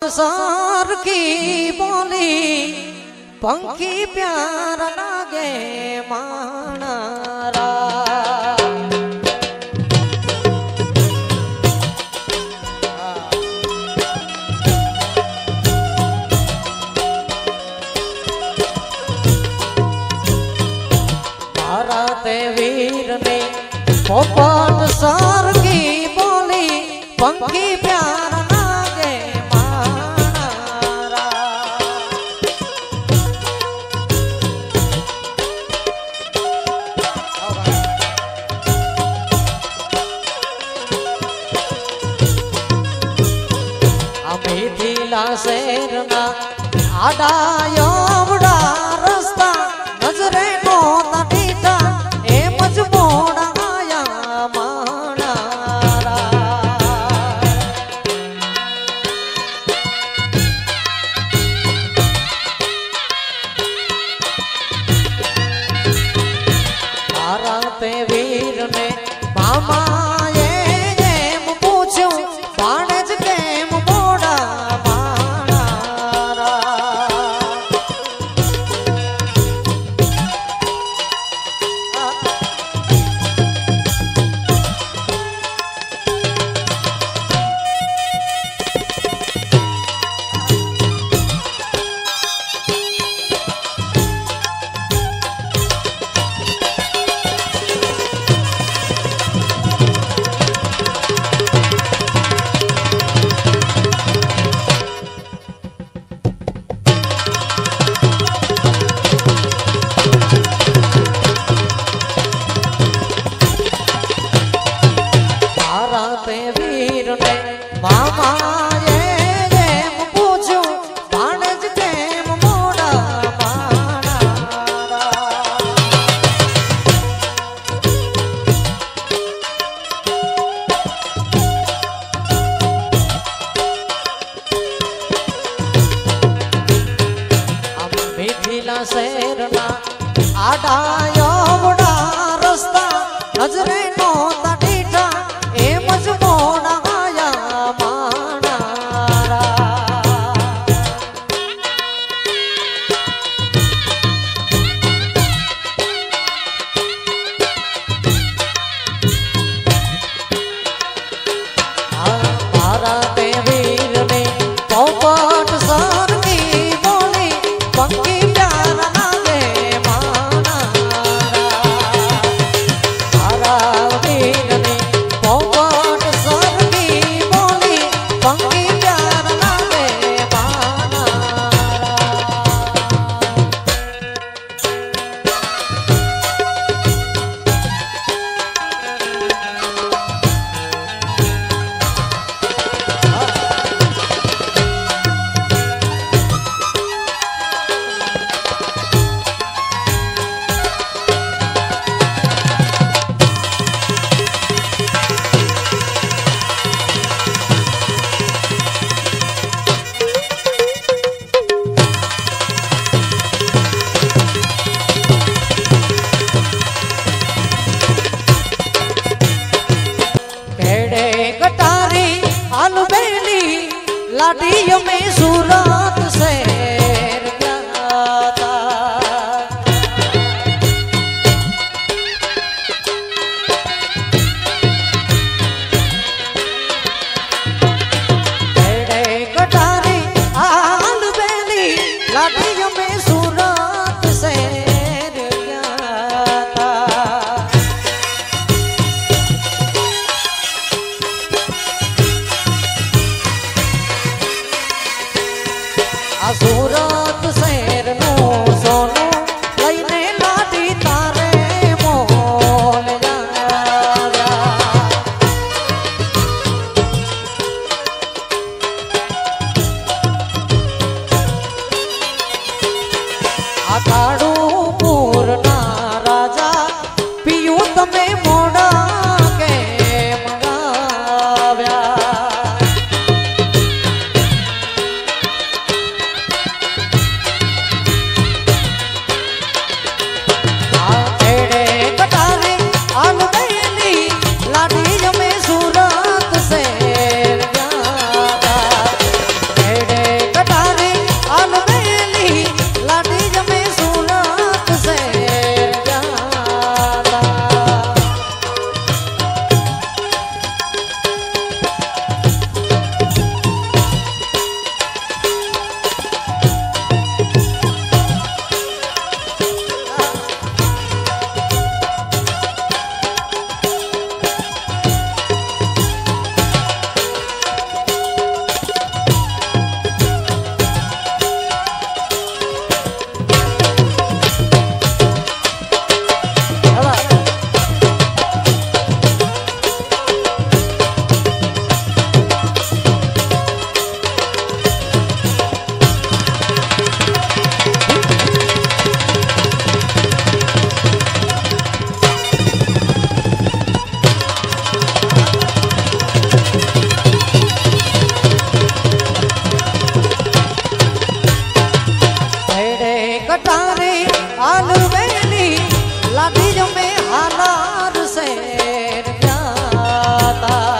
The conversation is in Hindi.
सार की बोली पंखी प्यार लागे मानारा। भारते वीर ने पोपट सार की बोली पंखी प्यार लागे मानारा। मिथिला शेरना आडायो बड़ा रस्ता नजरे को तटीटा ए मजबूड़ा आया मानारा। भारते वीर ने मामा ये पूछो बाणज केम मोड़ा मानारा। भारते वीर ने मामा ये पूछो बाणज केम मोड़ा मानारा। मिथिला शेरना आडायो बड़ा रस्ता नजरे को तटीटा ए मजबूड़ा आया मानारा। भारते वीर ने पोपट सार की बोली पंखी प्यार लागे मानारा। वीर ने पोपट सार की बोली पंखी प्यार लागे मानारा। कटारी अलबेली लाडियों में सूरत से जाता। कटारी अलबेली लाडियों में सूरत से जाता। सूरत शहर नो सोनू लईने लाडी तारे मोल जाव्या। आकाड़ू पूरना राजा पियू तमे मोड़ा के मंगाव्या। તમે હાલાર શેર જાતા